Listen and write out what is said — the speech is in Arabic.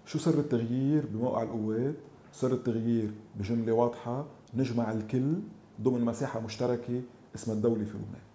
شو سر التغيير بموقع القوات؟ سر التغيير بجملة واضحة: نجمع الكل ضمن مساحة مشتركة اسمها الدولة في لبنان.